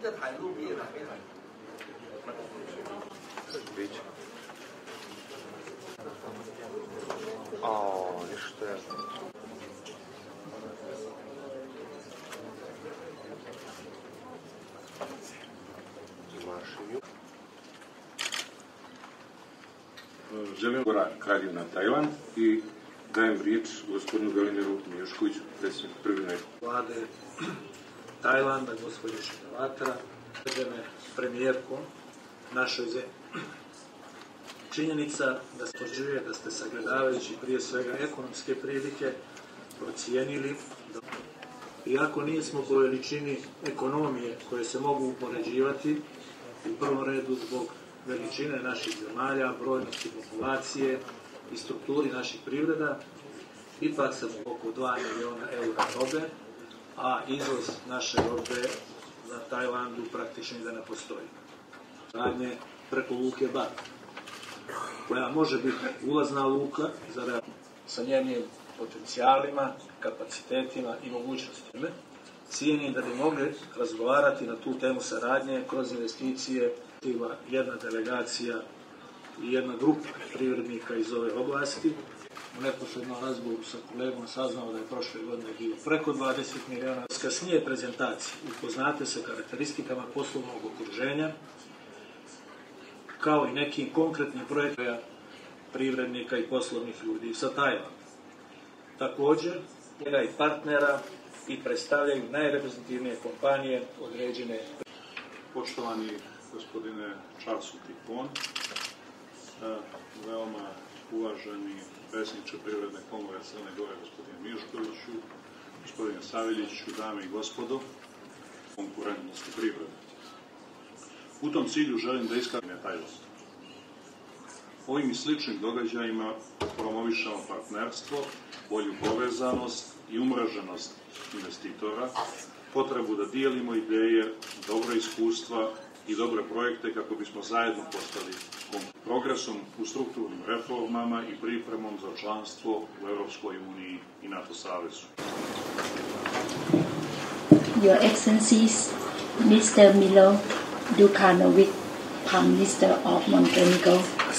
จะถ่ายรูปพี่ถ่ายไม่ถ่าย ništa. Želim Kraljevina Tajland i dajem riječ gospodinu Velimiru Mijuškoviću, predsjedniku Privredne vlade Tajlanda, gospođe Šinavatra, premijerku našoj zemlji. Činjenica da se potvrđuje da ste sagledavajući prije svega ekonomske prilike procijenili da iako nismo po veličini ekonomije koje se mogu upoređivati u prvom redu zbog veličine naših zemalja, brojnosti populacije i strukturi naših privreda, ipak sam oko 2 miliona eura robe, a izvoz naše robe za Tajlandu praktično da ne postoji. Radnje preko luke Bar, koja može biti ulazna luka sa njenim potencijalima, kapacitetima i mogućnostima. Cijenim da bi mogli razgovarati na tu temu saradnje kroz investicije. Jedna delegacija i jedna grupa privrednika iz ove oblasti. U neposrednom razgovoru sa kolegom saznao da je prošle godine bilo preko 20 miliona. S kasnije prezentacije upoznate se karakteristikama poslovnog okruženja, kao i nekim konkretnim projektima privrednika i poslovnih ljudi sa Tajlandom. Također, njega i partnera i predstavljaju najreprezentativnije kompanije određene. Poštovani gospodine Charlesu Tipon, veoma uvaženi predsjedniče Privredne komore Crne Gore, gospodine Mijuškoviću, gospodine Saviljiću, dame i gospodo, konkurentnosti privrede. U tom cilju želim da iskažem Tajland. Ovim i sličnim događajima promovišamo partnerstvo, bolju povezanost i umreženost investitora, potrebu da dijelimo ideje, dobra iskustva i dobre projekte kako bismo zajedno postali progresom u strukturnim reformama i pripremom za članstvo u Europskoj uniji i NATO savezu. Your Excellencies, Mr. Milo Đukanovic, Prime Minister of Montenegro,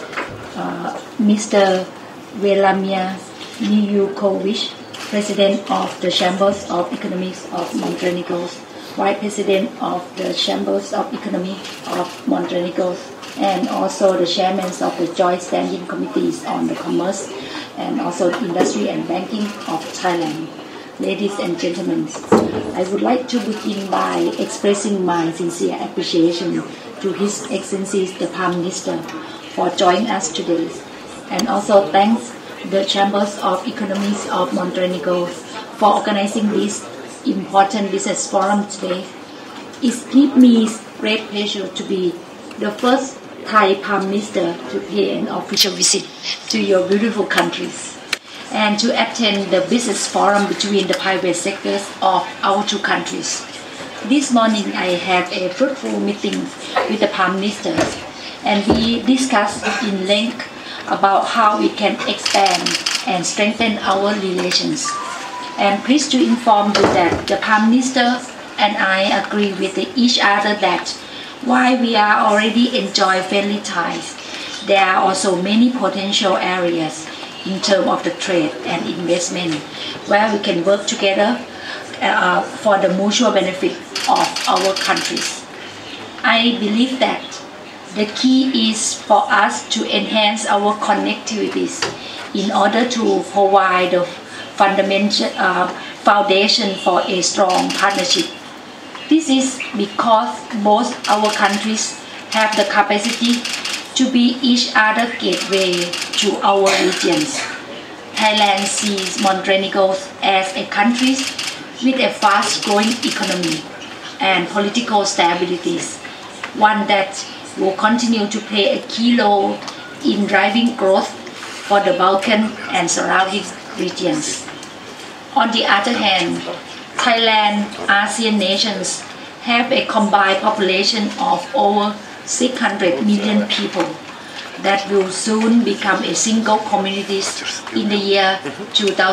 Mr. Velimir Mijušković, President of the Chambers of Economics of Montenegro, Vice President of the Chambers of Economy of Montenegro, and also the chairmen of the Joint Standing Committees on the Commerce and also Industry and Banking of Thailand. Ladies and gentlemen, I would like to begin by expressing my sincere appreciation to His Excellency the Prime Minister for joining us today, and also thanks the Chambers of Economies of Montenegro for organizing this important business forum today. It gives me great pleasure to be the first Thai Prime Minister to pay an official visit to your beautiful countries and to attend the business forum between the private sectors of our two countries. This morning I had a fruitful meeting with the Prime Minister, and we discussed in length about how we can expand and strengthen our relations. I'm pleased to inform you that the Prime Minister and I agree with each other that while we are already enjoy friendly ties, there are also many potential areas in terms of the trade and investment where we can work together for the mutual benefit of our countries. I believe that the key is for us to enhance our connectivities in order to provide the fundamental foundation for a strong partnership. This is because both our countries have the capacity to be each other's gateway to our regions. Thailand sees Montenegro as a country with a fast-growing economy and political stability, one that will continue to play a key role in driving growth for the Balkan and surrounding regions. On the other hand, Thailand, ASEAN nations have a combined population of over 600 million people that will soon become a single community in the year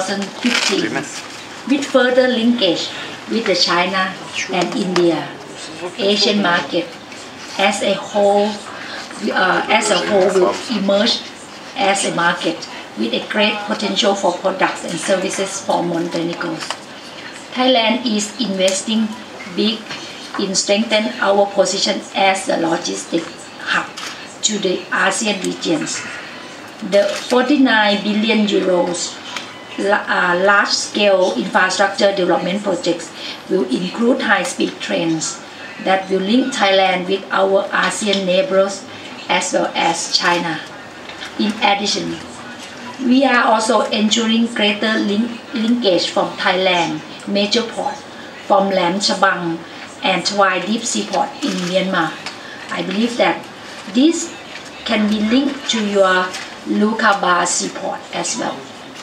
2015, with further linkage with China and India. Asian market as a whole will emerge as a market with a great potential for products and services for Montenegro. Thailand is investing big in strengthening our position as the logistic hub to the ASEAN regions. The 49 billion euros large-scale infrastructure development projects will include high-speed trains that will link Thailand with our ASEAN neighbors as well as China. In addition, we are also ensuring greater linkage from Thailand major port from Lam Chabang and Twai Deep Sea Port in Myanmar. I believe that this can be linked to your Lukaba seaport as well.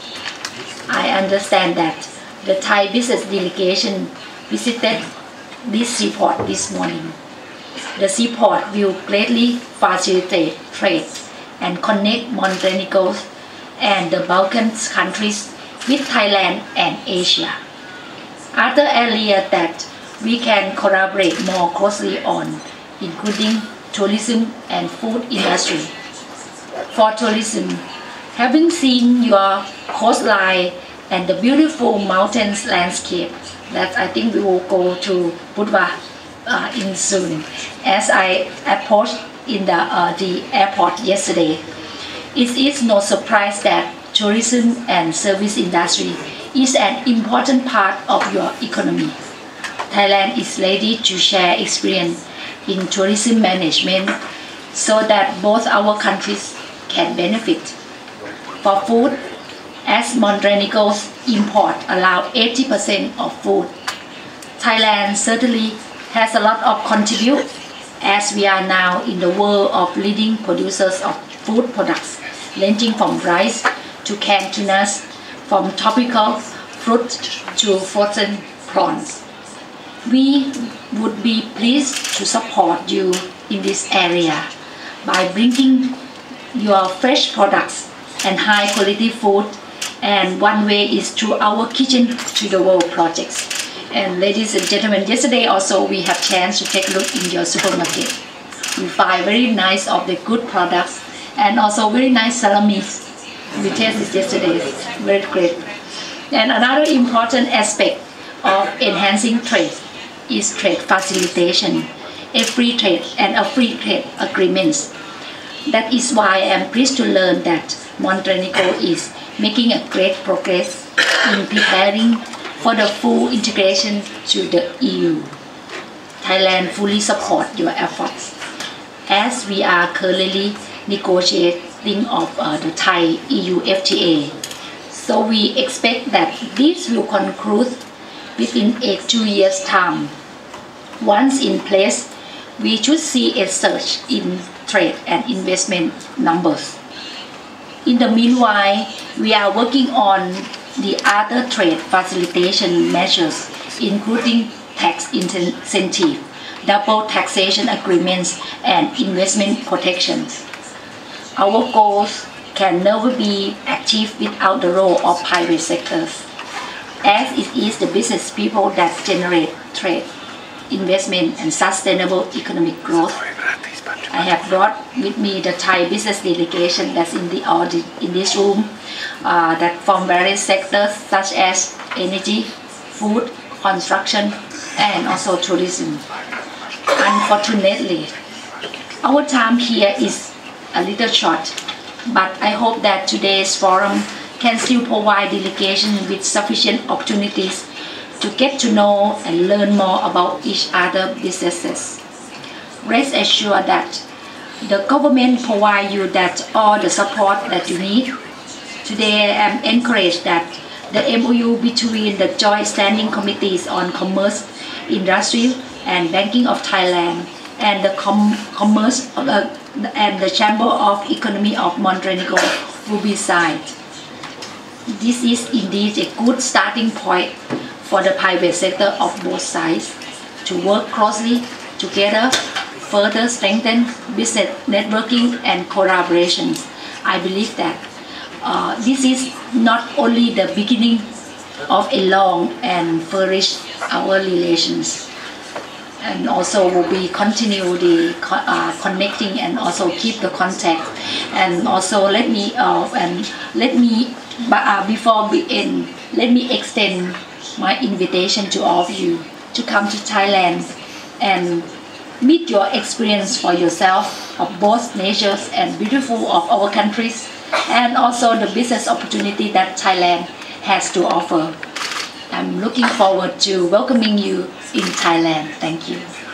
I understand that the Thai business delegation visited this seaport this morning. The seaport will greatly facilitate trade and connect Montenegro and the Balkan countries with Thailand and Asia. Other areas that we can collaborate more closely on, including tourism and food industry. For tourism, having seen your coastline and the beautiful mountains landscape, that I think we will go to Budva in soon. As I approached in the airport yesterday, it is no surprise that tourism and service industry is an important part of your economy. Thailand is ready to share experience in tourism management so that both our countries can benefit. For food, as Montenegro's import allow 80% of food, Thailand certainly has a lot of contribute as we are now in the world of leading producers of food products, ranging from rice to canned tunas, from tropical fruit to frozen prawns. We would be pleased to support you in this area by bringing your fresh products and high quality food, and one way is through our Kitchen to the World projects. And ladies and gentlemen, yesterday also we have chance to take a look in your supermarket. We find very nice of the good products and also very nice salamis. We tasted yesterday, very great. And another important aspect of enhancing trade is trade facilitation, a free trade and a free trade agreements. That is why I am pleased to learn that Montenegro is making a great progress in preparing for the full integration to the EU. Thailand fully supports your efforts as we are currently negotiating of the Thai-EU FTA. So we expect that this will conclude within a 2 years' time. Once in place, we should see a surge in trade and investment numbers. In the meanwhile, we are working on the other trade facilitation measures, including tax incentive, double taxation agreements, and investment protections. Our goals can never be achieved without the role of private sectors, as it is the business people that generate trade, investment, and sustainable economic growth. I have brought with me the Thai business delegation that's in this room, that from various sectors such as energy, food, construction, and also tourism. Unfortunately, our time here is a little short, but I hope that today's forum can still provide delegation with sufficient opportunities to get to know and learn more about each other's businesses. Rest assured that the government provide you that all the support that you need. Today I am encouraged that the MOU between the Joint Standing Committees on Commerce, Industry and Banking of Thailand and the and the Chamber of Economy of Montenegro will be signed. This is indeed a good starting point for the private sector of both sides to work closely together, further strengthen business networking and collaborations. I believe that this is not only the beginning of a long and flourish our relations. and also will be continue the connecting and also keep the contact. And also before we end, let me extend my invitation to all of you to come to Thailand and meet your experience for yourself of both natures and beautiful of our countries, and also the business opportunity that Thailand has to offer. I'm looking forward to welcoming you in Thailand. Thank you.